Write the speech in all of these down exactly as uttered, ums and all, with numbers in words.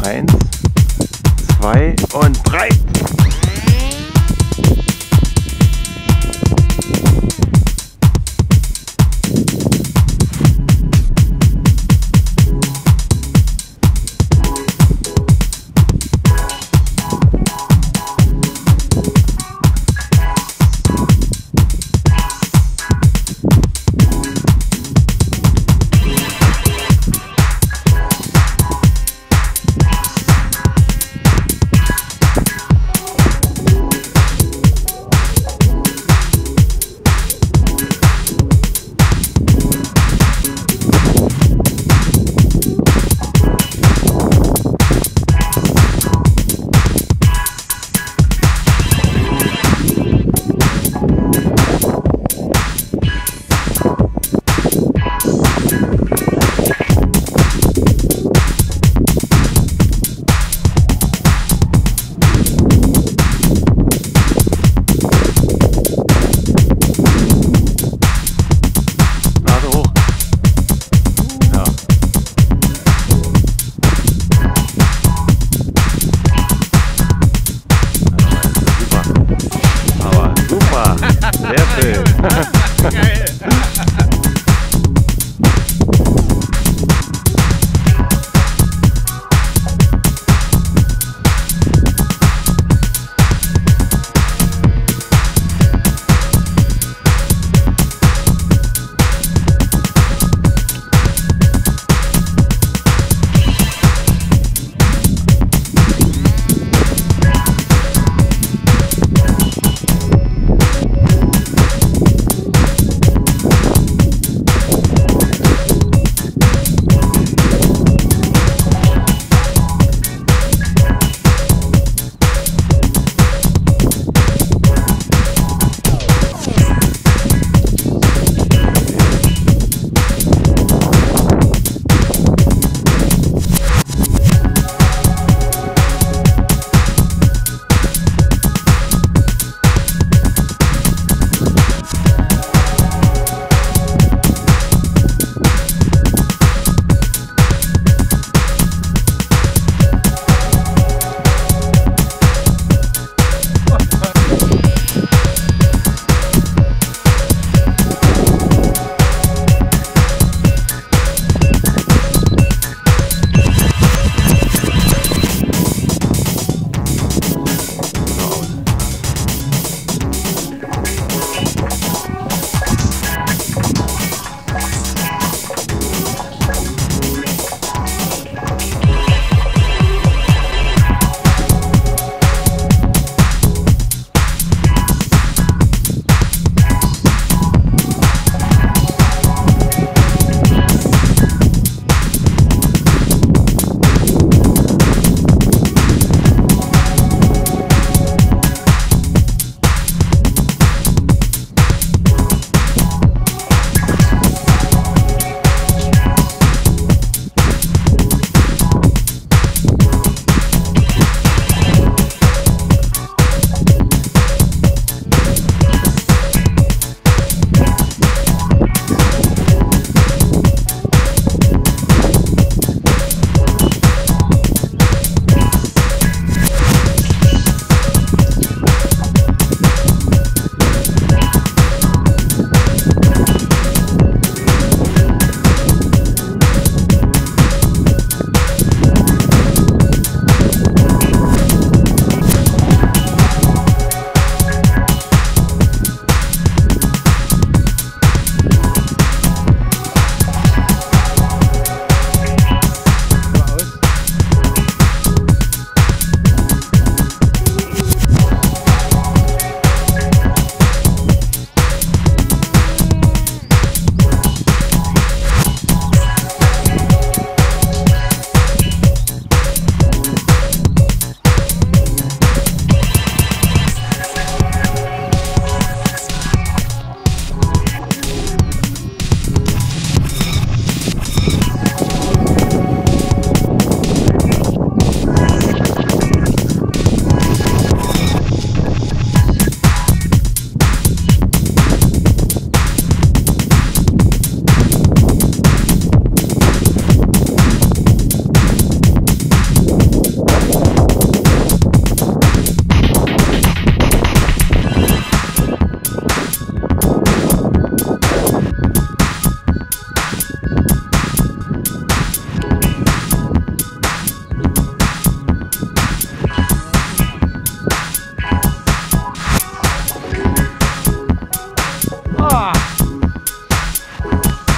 Eins, zwei und drei.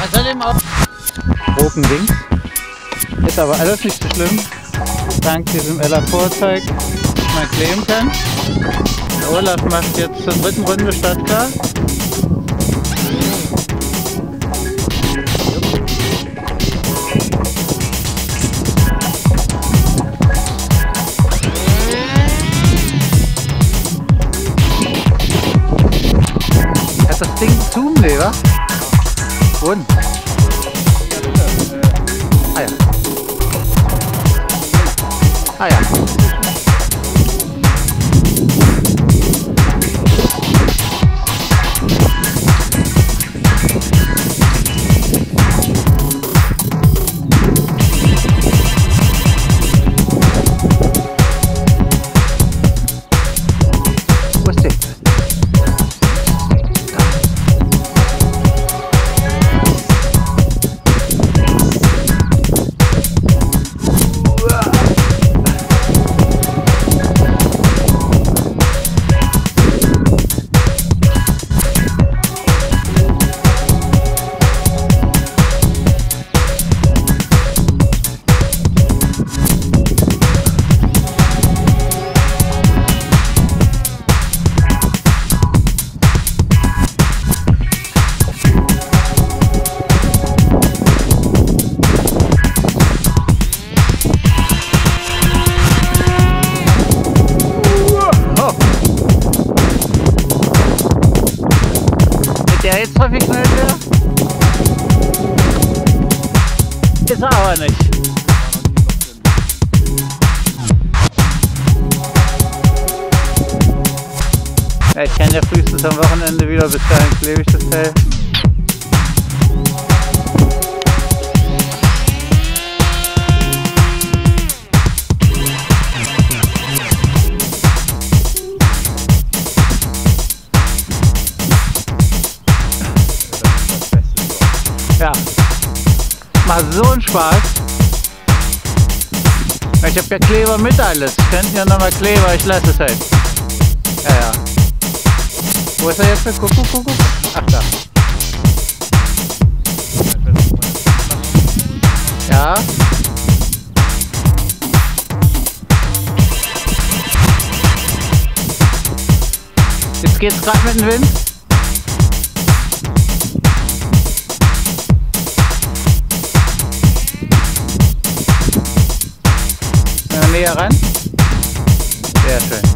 Außerdem auch Broken Wings. Ist aber alles nicht so schlimm. Dank diesem Ella-Vorzeig, dass man kleben kann. Der Olaf macht jetzt zur dritten Runde Stadtklar. Hat das Ding Zoom, Leber? Und? Ah ja. Ah ja. Wo ist der? Der jetzt häufig schnell wäre? Ist er aber nicht. Ja, ich kann ja frühestens am Wochenende wieder, bis dahin klebe ich das Teil. Ja, macht so einen Spaß. Ich habe ja Kleber mit alles. Könnten ja nochmal Kleber, ich lasse es halt. Ja, ja. Wo ist er jetzt? Guck, guck, guck, guck. Ach, da. Ja. Jetzt geht's gerade mit dem Wind. Näher ran. Sehr schön.